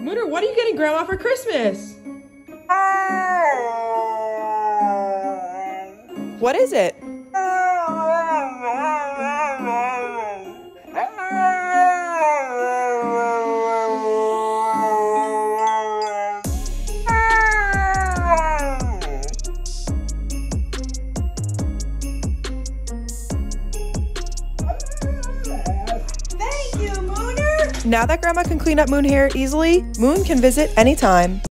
Mooner, what are you getting Grandma for Christmas? What is it? Now that Grandma can clean up Moon hair easily, Moon can visit anytime.